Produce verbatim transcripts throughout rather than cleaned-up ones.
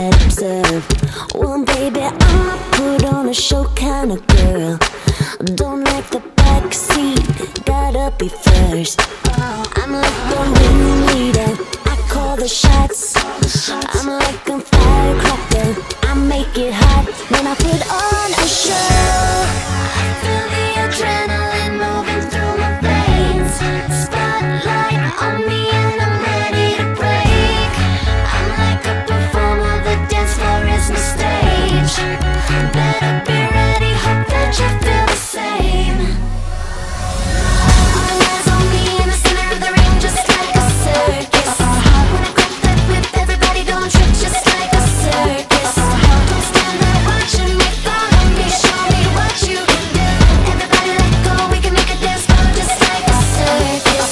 that observe. Well, baby, I'm a put on a show kind of girl. Don't like the back seat, gotta be first. I'm like the ringleader, I call the shots. I'm like a firecracker, I make it hot when I put on a show. I feel the adrenaline moving through my veins. Spotlight on me and I'm ready to break. I'm like a performer, the dance floor is my stage. Better be ready, hope that you feel the same. All eyes on me in the center of the ring, just like a circus. When I grab that whip, everybody don't trip, just like a circus. Don't stand there watching me, follow me, show me what you can do. Everybody let go, we can make a dance floor just like a circus.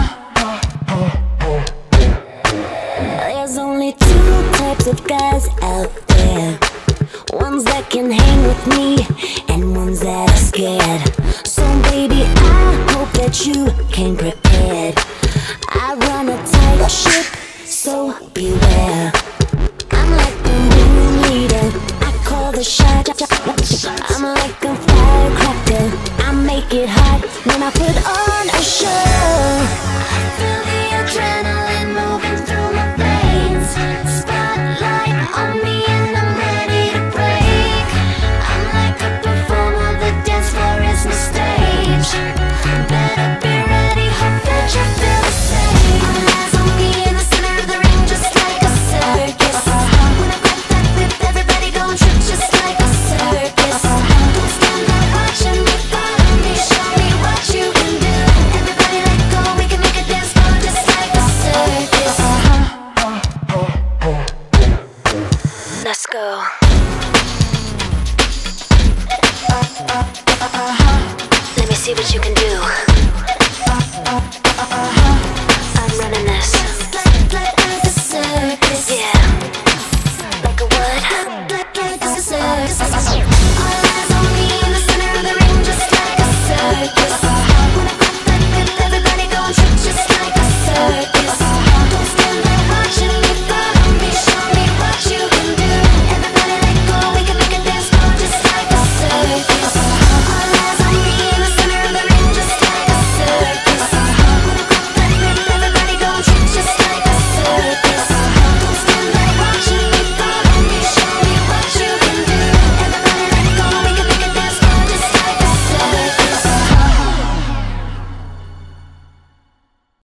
There's only two types of guys out there. Ones that can hang with me and ones that are scared. So baby, I hope that you came prepared. I run a tight ship, so beware. I'm like the ringleader, I call the shot. I'm like a firecracker, I make it hot when I put on a show. I feel the adrenaline moving through my veins. Spotlight on me and I'm ready to break. I'm like a performer, the dance floor is my stage. Better be ready, hope that you feel the same. All eyes on me in the center of the ring, just like a circus. When I grab that whip, everybody don't trip, just like a circus. Don't stand there watching me, follow me, show me what you can do. Everybody let go, we can make a dance floor just like a circus. Let's go. Let me see what you can do.